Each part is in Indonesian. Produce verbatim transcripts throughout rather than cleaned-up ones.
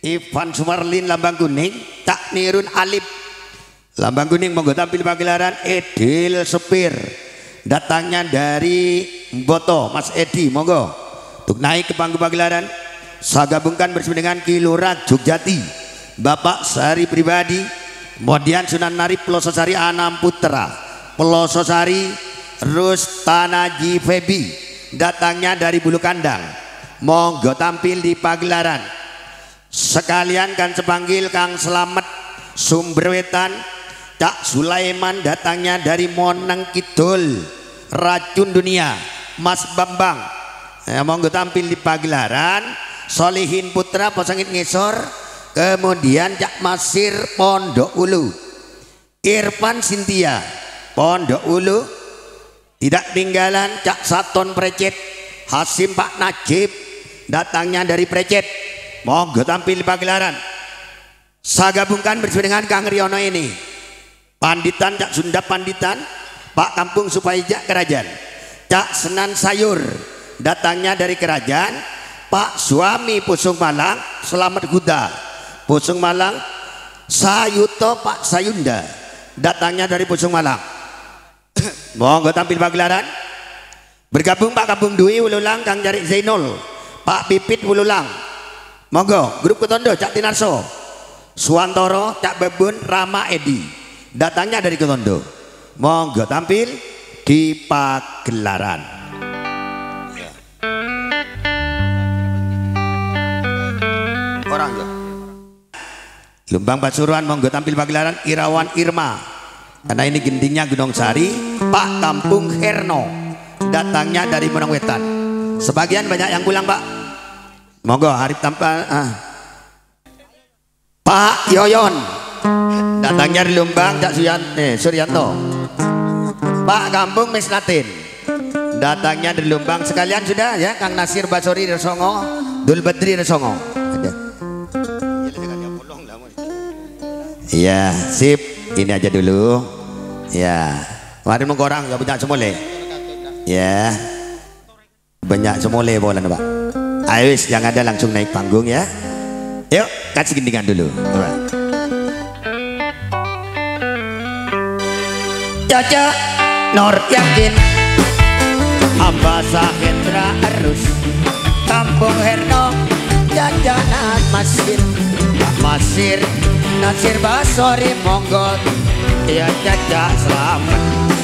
Ivan Sumarlin lambang kuning, Cak Nirun Alip lambang kuning monggo tampil pagelaran. Edil Supir datangnya dari Boto, Mas Edi monggo untuk naik ke panggung pagelaran. Saya gabungkan bersama dengan Kilura Jogjati Bapak Sari Pribadi, kemudian Sunan Narip Pelososari Anam Putra Pelososari Rustanaji Febi datangnya dari Bulu Kandang monggo tampil di pagelaran. Sekalian kan sepanggil Kang Slamet Sumberwetan, Cak Sulaiman datangnya dari Monang Kidul Racun Dunia, Mas Bambang ya, monggo tampil di pagelaran. Solihin Putra Posangit Ngisor, kemudian Cak Masir Pondok Ulu, Irfan Sintia Pondok Ulu, tidak tinggalan Cak Saton Precet Hasim Pak Najib datangnya dari Precet monggo tampil di pagelaran. Saya gabungkan bersama dengan Kang Riono ini Panditan Cak Sunda Panditan Pak Kampung Supayjak Kerajaan, Cak Senan Sayur datangnya dari Kerajaan, Pak Suami Pusung Malang Selamat Kuda Pusung Malang, Sayuto Pak Sayunda datangnya dari Pusung Malang monggo tampil pagelaran. Bergabung Pak Kampung Dwi Wululang Kang Jarik Zainul, Pak Pipit Wululang monggo. Grup Ketondo Cak Tinarso Suwantoro Cak Bebun Rama Edi datangnya dari Ketondo monggo tampil di pagelaran. Orang ya. Lumbang Pasuruan monggo tampil pagelaran. Irawan Irma karena ini gendingnya Gunung Sari, Pak Kampung Herno datangnya dari Menang Wetan. Sebagian banyak yang pulang Pak monggo hari tampil. ah. Pak Yoyon datangnya dari Lumbang, Cak Suyan, eh, Suryanto. Pak Kampung Mesnatin datangnya dari Lumbang. Sekalian sudah ya Kang Nasir Basori Resongo, Dul Badri Resongo ada. Iya sip, ini aja dulu ya. Kemarin mengkorang nggak banyak semole ya, banyak semole bolan Pak. Ayo yang ada langsung naik panggung ya. Yuk kasih gendingan dulu Pak. Caca Nur Yakin Ambasa Hendra Arus Kampung Herno Jajanan Masir Pak Masir Nasir Basori monggo ya Caca selamat.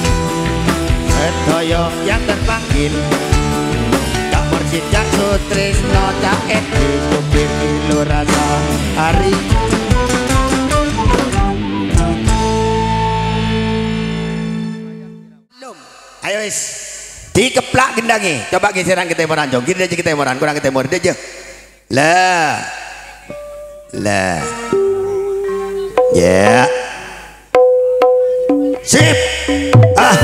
Setoyo yang terpanggil Cak Mursid Cak Sutrisno Cak Edi Supir Kilura Hari. Ayo is dikeplak gendangi, coba geseran ke timuran jong, kiri aja ke timuran, kurang ke timur aja lah lah ya yeah. Sip ah.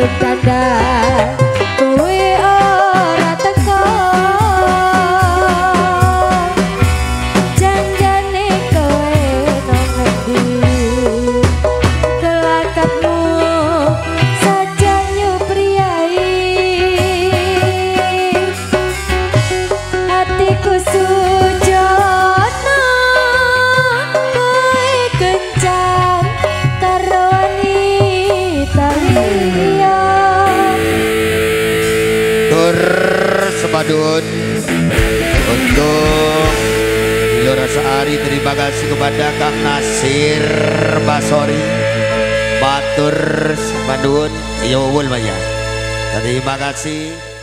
dandan kowe ora teko janjane kowe nang ngendi kelakatmu saja nyupriai hatiku sujono kowe kencan karo wanita liya tur sepadun untuk Lora Sehari. Terima kasih kepada Kang Nasir Basori Batur sepadun Yowul Maya. Terima kasih.